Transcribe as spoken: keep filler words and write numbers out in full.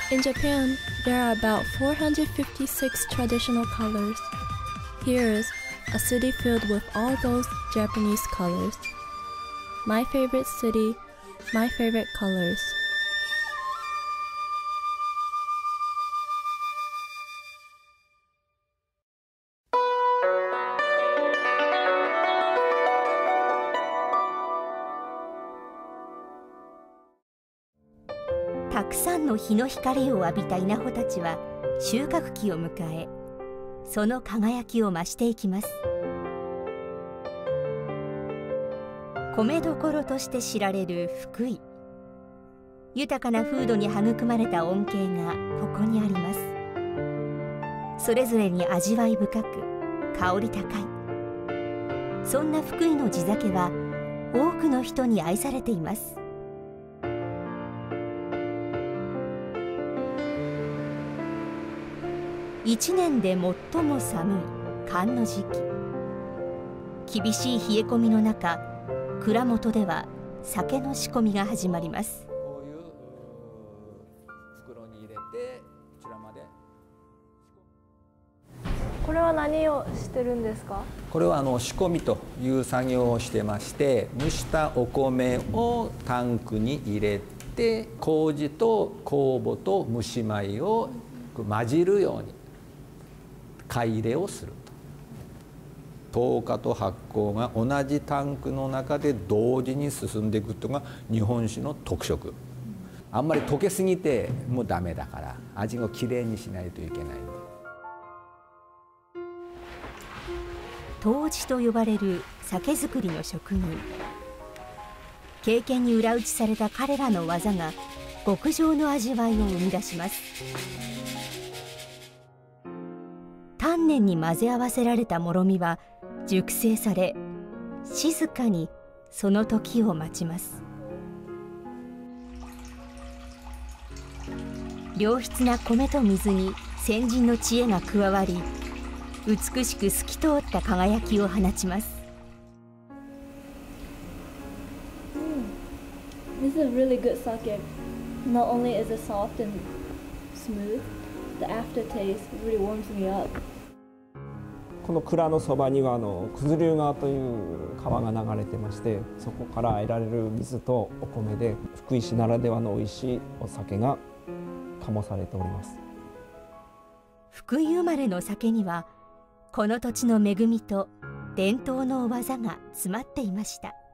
In Japan, there are about four hundred fifty-six traditional colors. Here is a city filled with all those Japanese colors. My favorite city, my favorite colors. たくさんの日の光を浴びた稲穂たちは収穫期を迎え、その輝きを増していきます。米どころとして知られる福井。豊かな風土に育まれた恩恵がここにあります。それぞれに味わい深く、香り高い。そんな福井の地酒は多くの人に愛されています。一年で最も寒い寒の時期。厳しい冷え込みの中、蔵元では酒の仕込みが始まります。 こういう袋に入れて、こちらまで。 これは何をしてるんですか？ これはあの仕込みという作業をしてまして、蒸したお米をタンクに入れて、麹と酵母と蒸し米を混じるように買い入れをすると。糖化と発酵が同じタンクの中で同時に進んでいくというのが日本酒の特色。あんまり溶けすぎてもうダメだから、味をきれいにしないといけない。 杜氏と呼ばれる酒造りの職人。経験に裏打ちされた彼らの技が極上の味わいを生み出します。丹念に混ぜ合わせられたもろみは熟成され、静かにその時を待ちます。良質な米と水に先人の知恵が加わり、美しく透き通った輝きを放ちます。 This is a really good sake. Not only is it soft and smooth, the aftertaste really warms me up. この蔵のそばにはあの九頭竜川という川が流れてまして、そこから得られる水とお米で福井市ならではの美味しいお酒が醸されております。 福井生まれの酒にはこの土地の恵みと伝統の技が詰まっていました。